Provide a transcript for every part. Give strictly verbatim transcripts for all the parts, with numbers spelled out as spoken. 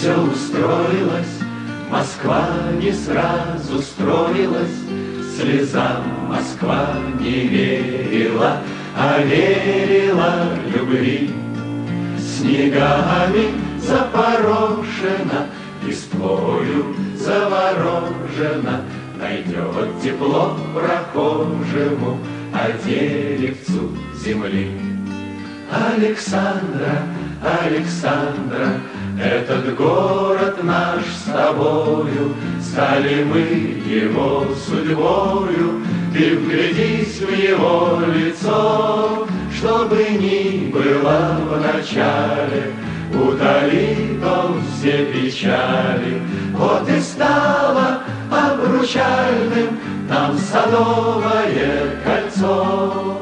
все устроилось, Москва не сразу строилась, слезам Москва не верила, а верила любви. Снегами запорошена, листвою заворожена, найдет тепло прохожему, а деревцу земли. Александра, Александра, этот город наш с тобою, стали мы его судьбою. Ты вглядись в его лицо, чтобы ни было в начале, утолит он все печали. Вот и стало обручальным нам Садовое кольцо.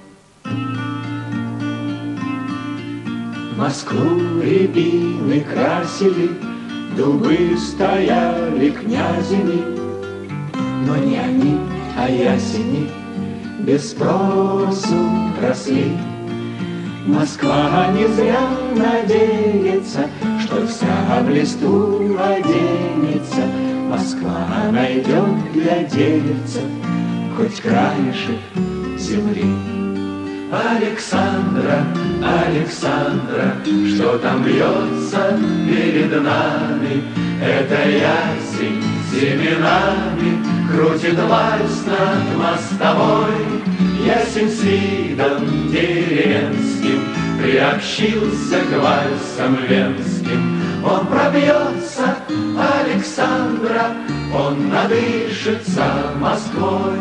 Москву рябины красили, дубы стояли князями, но не они, а ясени без спросу росли. Москва не зря надеется, что вся в листву оденется. Москва найдет для деревца хоть краешек земли. Александра, Александра, что там бьется перед нами? Это ясень семенами крутит вальс над мостовой. Ясень с видом деревенским приобщился к вальсам венским. Он пробьется, Александра, он надышится Москвой.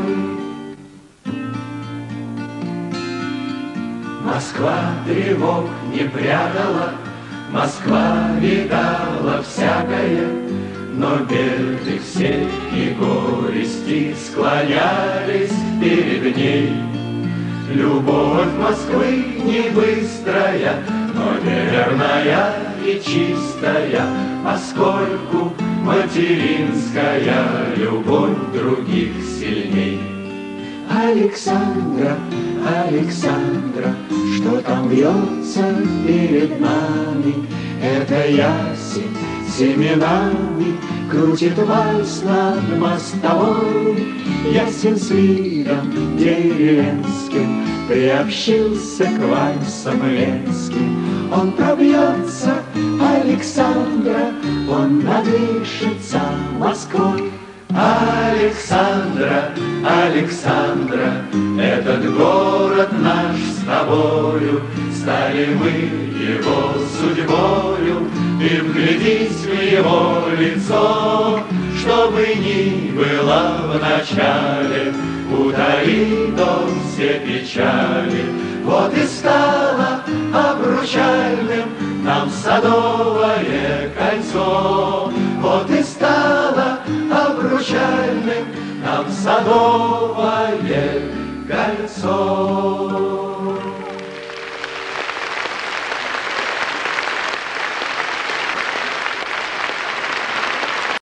Москва тревог не прятала, Москва видала всякое, но беды все и горести склонялись перед ней. Любовь Москвы не быстрая, но верная и чистая, поскольку материнская любовь других сильней. Александра, Александра, что там вьется перед нами? Это ясень семенами крутит вальс над мостовой. Ясень с видом деревенским приобщился к вальсам венским. Он пробьется, Александра, он надышится Москвой. Александра, Александра, этот город наш с тобою, стали мы его судьбою. Ты вглядись в его лицо, чтобы ни было в начале, утолит он все печали. Вот и стало обручальным нам Садовое кольцо. Вот и стало обручальным нам Садовое